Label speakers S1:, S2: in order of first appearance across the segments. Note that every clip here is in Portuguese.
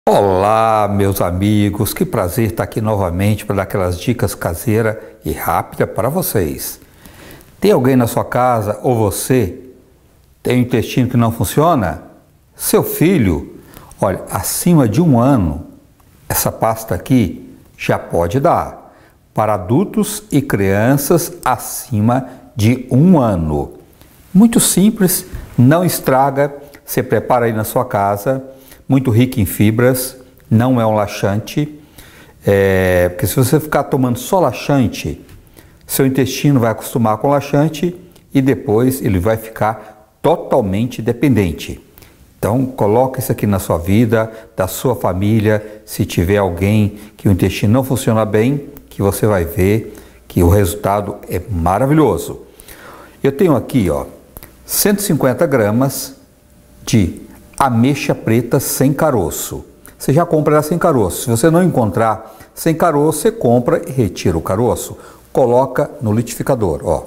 S1: Olá, meus amigos, que prazer estar aqui novamente para dar aquelas dicas caseiras e rápidas para vocês. Tem alguém na sua casa ou você tem um intestino que não funciona? Seu filho, olha, acima de 1 ano, essa pasta aqui já pode dar para adultos e crianças acima de 1 ano. Muito simples, não estraga, você prepara aí na sua casa. Muito rico em fibras, não é um laxante, porque se você ficar tomando só laxante, seu intestino vai acostumar com laxante e depois ele vai ficar totalmente dependente. Então, coloque isso aqui na sua vida, da sua família, se tiver alguém que o intestino não funciona bem, que você vai ver que o resultado é maravilhoso. Eu tenho aqui, 150 gramas de ameixa preta sem caroço. Você já compra ela sem caroço. Se você não encontrar sem caroço, você compra e retira o caroço. Coloca no liquidificador,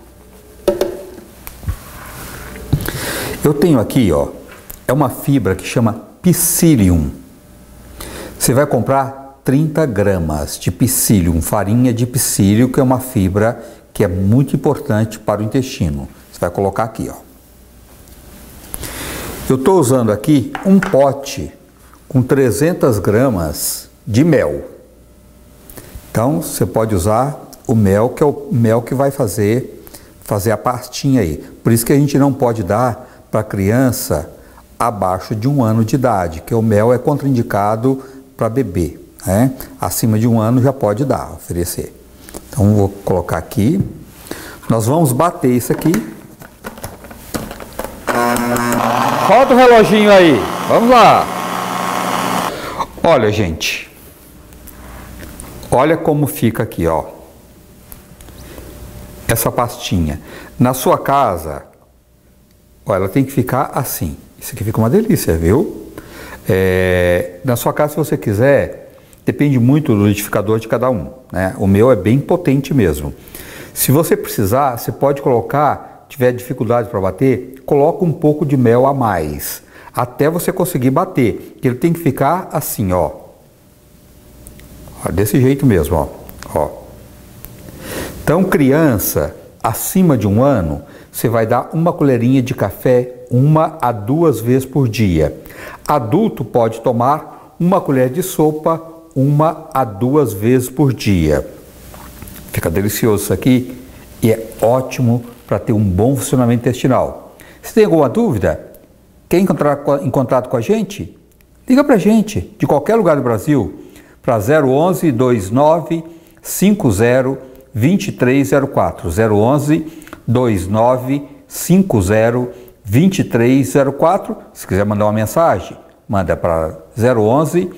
S1: Eu tenho aqui, é uma fibra que chama Psyllium. Você vai comprar 30 gramas de Psyllium, farinha de psyllium, que é uma fibra que é muito importante para o intestino. Você vai colocar aqui, Eu estou usando aqui um pote com 300 gramas de mel. Então, você pode usar o mel, que é o mel que vai fazer a pastinha aí. Por isso que a gente não pode dar para criança abaixo de 1 ano de idade, que o mel é contraindicado para bebê, né? Acima de 1 ano já pode dar, oferecer. Então, vou colocar aqui. Nós vamos bater isso aqui. Roda o reloginho aí, vamos lá. Olha, gente, olha como fica aqui, essa pastinha. Na sua casa, ela tem que ficar assim. Isso aqui fica uma delícia, viu? Na sua casa, se você quiser, depende muito do liquidificador de cada um, né? O meu é bem potente mesmo. Se você precisar, você pode colocar, tiver dificuldade para bater, coloca um pouco de mel a mais, até você conseguir bater. Ele tem que ficar assim, desse jeito mesmo, Então, criança acima de 1 ano, você vai dar 1 colherinha de café 1 a 2 vezes por dia. Adulto pode tomar 1 colher de sopa 1 a 2 vezes por dia. Fica delicioso isso aqui e é ótimo para ter um bom funcionamento intestinal. Se tem alguma dúvida, quer entrar em contato com a gente? Liga para a gente, de qualquer lugar do Brasil, para 011 29 50 2304. 011 29 50 2304. Se quiser mandar uma mensagem, manda para 011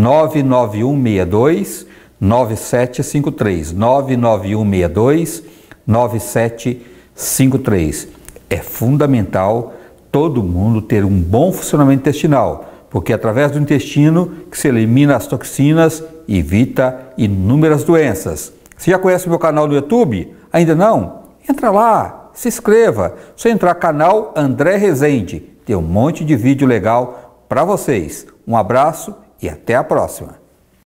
S1: 99162 9753. 99162 9753. É fundamental todo mundo ter um bom funcionamento intestinal, porque é através do intestino que se elimina as toxinas e evita inúmeras doenças. Você já conhece o meu canal no YouTube? Ainda não? Entra lá, se inscreva. Só entrar canal André Rezende. Tem um monte de vídeo legal para vocês. Um abraço e até a próxima.